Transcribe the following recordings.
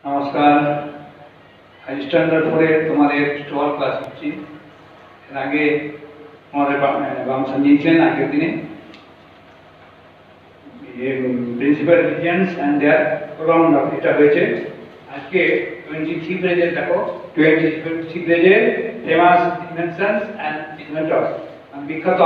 নমস্কার। স্ট্যান্ডার্ড 4 তোমাদের 12 ক্লাস হচ্ছি। এর আগে আমাদের বাম সঞ্জয় ছিলেন আগের দিনে principal regions and there round up এটা হয়েছে। আজকে 23 পেজের দেখো 23 পেজের ফেমাস ইনভেনশনস অ্যান্ড ইনভেন্টরস, বিখ্যাত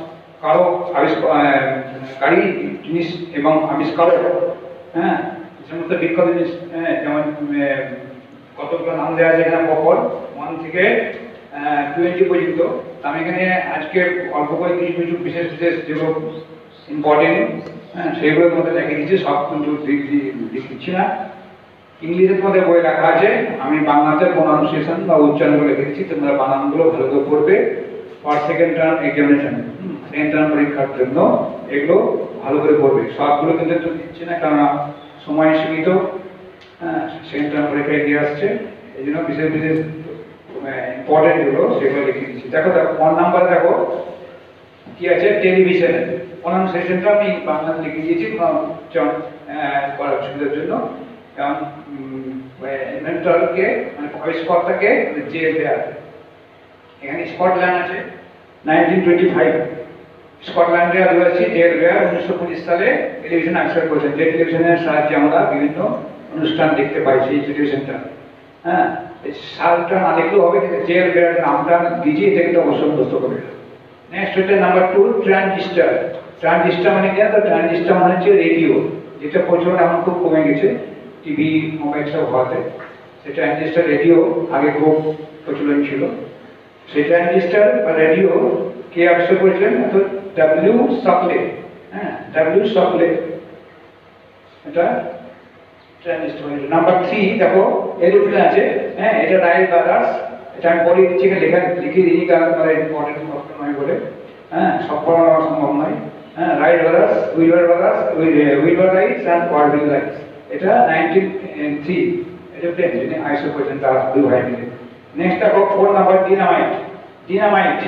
আবিষ্কারী জিনিস এবং আবিষ্কারক। হ্যাঁ, সমস্ত বিখ্যাত জিনিস যেমন কতগুলো নাম দেওয়া আছে এখানে পরপর 1 থেকে 20 পর্যন্ত। আমি এখানে আজকে অল্প করে কিছু কিছু বিশেষ বিশেষ যেগুলো ইম্পর্টেন্ট সেগুলোর মধ্যে লিখে দিচ্ছি, সব কিন্তু লিখছি না। ইংলিশে তোমাদের বই লেখা আছে, আমি বাংলাতে প্রোনাউন্সিয়েশন বা উচ্চারণগুলো লিখে দিচ্ছি, তোমরা বানানগুলো ভালো করে পড়বে for second term examination, second term পরীক্ষার জন্য এগুলো ভালো করে পড়বে। সবগুলো কিন্তু একটু দিচ্ছি না কারণ সময় সীমিত, সেকেন্ড টার্ম পরীক্ষা এগিয়ে আসছে, এই জন্য বিশেষ বিশেষ ইম্পর্টেন্ট যেগুলো সেগুলো লিখে দিচ্ছি। দেখো 1 নাম্বার দেখো কি আছে, টেলিভিশনে প্রোনাউন্সিয়েশনটা আমি বাংলাতে লিখে দিয়েছি করার সুবিধার জন্য। কারণ ইনভেন্টরকে মানে আবিষ্কর্তাকে যে দেয়ার, এখানে স্কটল্যান্ড আছে 1925, স্কটল্যান্ডের অধিবাসী জেল বেয়ার 1925 সালে টেলিভিশন আবিষ্কার করেছেন। যে টেলিভিশনের সাহায্যে আমরা বিভিন্ন অনুষ্ঠান দেখতে পাই, সেই টেলিভিশনটা। হ্যাঁ, এই সালটা না লিখলেও হবে, কিন্তু জেল বেয়ার নামটা দিয়েছি, এটা কিন্তু অবশ্যই মুখস্থ করবে। নেক্সট হচ্ছে নাম্বার 2, ট্রানজিস্টার। ট্রানজিস্টার মানে কি? তো ট্রানজিস্টার মানে হচ্ছে রেডিও, যেটা প্রচলন এখন খুব কমে গেছে টিভি মোবাইল সব হওয়াতে। সেই ট্রানজিস্টার রেডিও আগে খুব প্রচলন ছিল। সেই ট্রানজিস্টার বা রেডিও কে আবিষ্কার করেছিলেন? তো ডাব্লিউ সকলে। হ্যাঁ, ডাব্লিউ সকলে এটা ট্রানজিস্টার। নাম্বার 3 দেখো এরোপ্লেন আছে। হ্যাঁ, এটা রাইট ব্রাদার্স, এটা আমি বলে দিচ্ছি, লিখে দিই কারণ তারা ইম্পর্টেন্ট প্রশ্ন নয় বলে। হ্যাঁ, সব পড়ানো সম্ভব নয়। হ্যাঁ, Wright brothers, Wilbur Wrights and world Wrights, এটা 1903 এরোপ্লেন যিনি আবিষ্কার করেছেন তারা দুই ভাই মিলে। নেক্সট দেখো 4 নাম্বার, ডিনামাইট। ডিনামাইট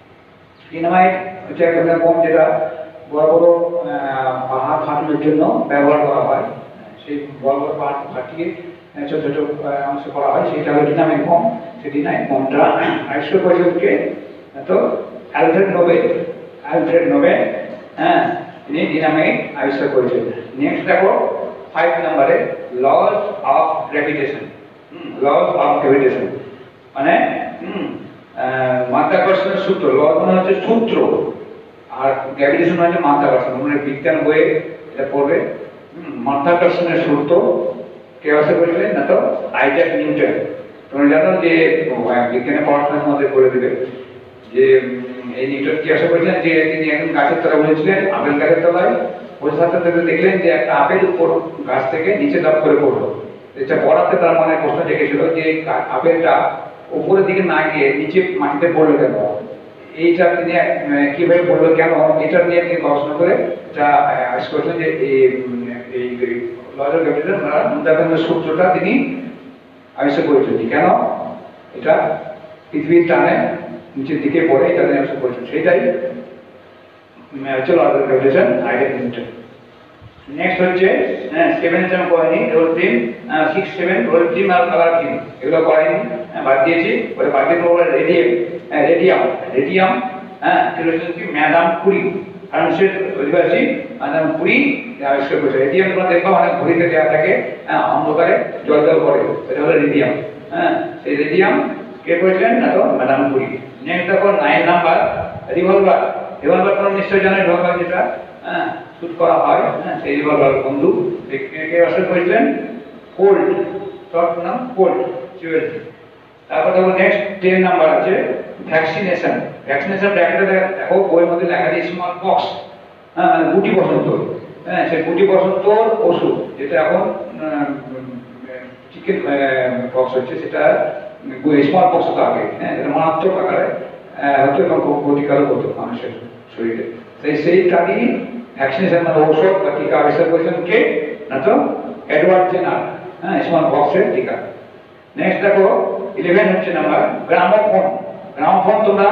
হচ্ছে এক ধরনের বোম, যেটা বড় বড় পাহাড় ফাটানোর জন্য ব্যবহার করা হয়। সেই বড় বড় পাহাড় ফাটিয়ে ছোট ছোট অংশ করা হয়, সেটা হলো ডিনামাইট বোম। সেই ডিনামাইট বোমটা আবিষ্কার করেছেন কে? তো অ্যালফ্রেড নোবেল। হ্যাঁ, তিনি ডিনামাইট আবিষ্কার করেছেন। নেক্সট দেখো 5 নম্বরে লস অফ গ্র্যাভিটেশন। মানে মাধ্যাকর্ষণের সূত্র। লস মানে হচ্ছে সূত্র, আর গ্র্যাভিটেশন মানে হচ্ছে মাধ্যাকর্ষণ। মানে বিজ্ঞান বইয়ে এটা পড়বে। মাধ্যাকর্ষণের সূত্র কে আবিষ্কার করেছিলেন? না তো আইজ্যাক নিউটন। তোমরা জানো যে বিজ্ঞানের পড়াশোনার মধ্যে করে দিবে যে এই নিউটন কি আবিষ্কার করেছিলেন? যে তিনি একজন গাছের তলায় বসেছিলেন, আপেল গাছের তলায় বসে থাকতে দেখলেন যে একটা আপেল উপর গাছ থেকে নিচে দাপ করে পড়লো। এটা পড়াতে তার মনে প্রশ্ন জেগেছিল যে আপেলটা উপরের দিকে না গিয়ে নিচে মাটিতে পড়লো কেন? এইটা তিনি কিভাবে পড়লো কেন, এটা নিয়ে তিনি গবেষণা করে এটা আবিষ্কার করেছেন যে এই লস অফ গ্র্যাভিটেশন বা মাধ্যাকর্ষণের সূত্রটা তিনি আবিষ্কার করেছেন। কেন এটা পৃথিবীর টানে নিচের দিকে পড়ে, এটা তিনি আবিষ্কার করেছেন। সেটাই হচ্ছে laws of gravitation, Isaac Newton. Next হচ্ছে 7 এর করেনি, রোল থিম 6, 7 রোল থিম আর কালার থিম, এগুলো করেনি, বাদ দিয়েছি। ওটা বাদ দিয়ে বলে রেডিয়াম। হ্যাঁ, এটা হচ্ছে কি ম্যাডাম কুরি, ফ্রান্সের অধিবাসী ম্যাডাম কুরি আবিষ্কার করেছে। রেডিয়াম তোমরা দেখবা অনেক ঘড়িতে দেওয়া থাকে, অন্ধকারে জল করে, এটা হলো রেডিয়াম। হ্যাঁ, সেই রেডিয়াম কে করেছিলেন? না তো ম্যাডাম কুরি। নেক্সট দেখো 9 নাম্বার, রিভলভার। রিভলভার তোমরা নিশ্চয়ই জানো, রিভলভার যেটা শুট করা হয়, সেই রিভলভার বন্দুক কে আবিষ্কার করেছিলেন? কোল্ট, শর্ট নাম কোল্ট। তারপর দেখো নেক্সট 10 নাম্বার আছে ভ্যাকসিনেশন। ব্র্যাকেটে দেখো বইয়ের মধ্যে লেখা আছে স্মল পক্স, মানে গুটি বসন্ত। হ্যাঁ, সেই গুটি বসন্তর ওষুধ, যেটা এখন চিকেন পক্স হচ্ছে, সেটা স্মল পক্স হতো আগে। হ্যাঁ, এটা মারাত্মক আকারে হতো এবং খুব ক্ষতিকারক হতো মানুষের শরীরে। সেইটারই ভ্যাকসিনেশন মানে ঔষধ বা টিকা আবিষ্কার করেছেন কে? না তো এডওয়ার্ড জেনার। হ্যাঁ, স্মল পক্সের টিকা। নেক্সট দেখো 11 হচ্ছে নাম্বার, গ্রামোফোন। তোমরা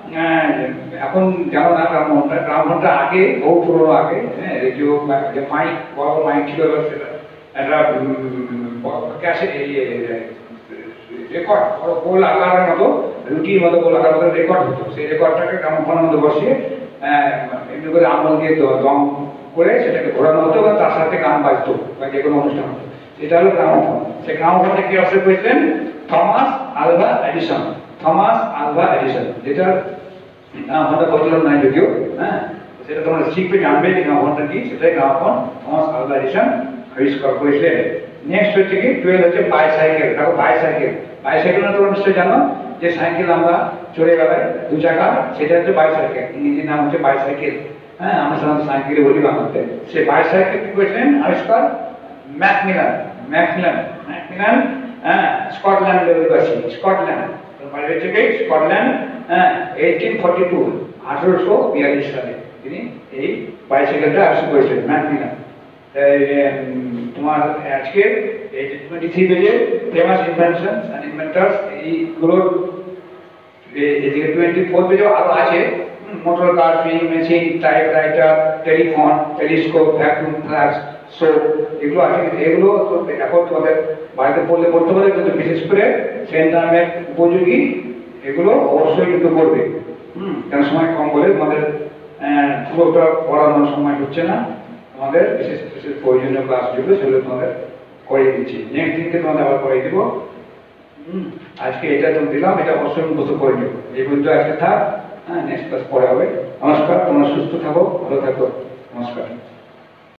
এখন জানো না গ্রামোফোনটা আগে বহু পুরোনো আগে। হ্যাঁ, রেডিও যে মাইক, বড় মাইক ছিল, সেটা একটা ক্যাশে রেকর্ড গোল আকারের মতো রুটির মতো গোল আকারের মতো রেকর্ড হতো, সেই রেকর্ডটাকে গ্রামোফোনের মধ্যে বসিয়ে এমনি করে আঙুল দিয়ে দম করে সেটাকে ঘোরানো হতো এবং তার সাথে গান বাজতো বা যে কোনো অনুষ্ঠান হতো, সেটা হলো গ্রামোফোন। সেই গ্রামোফোনে কে আবিষ্কার করেছিলেন? Thomas Alva Edison. Thomas Alva Edison, যেটা গ্রামোফোনটা প্রচলন নাই যদিও, হ্যাঁ সেটা তোমরা শিখবে, জানবে যে গ্রামোফোনটা কি, সেটাই গ্রামোফোন থমাস আলভা এডিসন আবিষ্কার করেছিলেন। নেক্সট হচ্ছে কি 12 হচ্ছে বাইসাইকেল। দেখো বাইসাইকেল, বাইসাইকেল না তোমরা নিশ্চয়ই জানো যে সাইকেল আমরা চড়ে বেড়াই দু চাকা, সেটা হচ্ছে বাইসাইকেল, ইংরেজির নাম হচ্ছে বাইসাইকেল। হ্যাঁ আমরা সাধারণত সাইকেলে বলি বাংলাতে। সে বাইসাইকেল কি করেছিলেন আবিষ্কার? ম্যাকমিলান। ম্যাকমিলান ম্যাকমিলান হ্যাঁ স্কটল্যান্ডের অধিবাসী, স্কটল্যান্ড বাড়ি হচ্ছে কি স্কটল্যান্ড, হ্যাঁ 1842 1842 সালে তিনি এই বাইসাইকেলটা আবিষ্কার করেছিলেন ম্যাকমিলান। তোমার আজকে এই 23 পেজে ফেমাস ইনভেনশন এন্ড ইনভেন্টরস, এইগুলোর এদিকে 24 পেজেও আরো আছে। Motor car, sewing machine, typewriter, telephone, telescope, vacuum flask, soap, এগুলো আছে। এগুলো তো এখন তোমাদের বাড়িতে পড়লে পড়তে পারে, কিন্তু বিশেষ করে সেন্টারের উপযোগী এগুলো অবশ্যই কিন্তু করবে। কারণ সময় কম বলে তোমাদের পুরোটা পড়ানোর সময় হচ্ছে না, আমাদের বিশেষ বিশেষ প্রয়োজনীয় ক্লাস যেগুলো সেগুলো তোমাদের করিয়ে দিচ্ছি। নেক্সট দিনকে তোমাদের আবার করিয়ে দিব। আজকে এটা তুমি দিলাম, এটা অবশ্যই মুখস্থ করে নিও। এই পর্যন্ত আজকে থাক, হ্যাঁ নেক্সট ক্লাস পরে হবে। নমস্কার, তোমরা সুস্থ থাকো, ভালো থাকো, নমস্কার।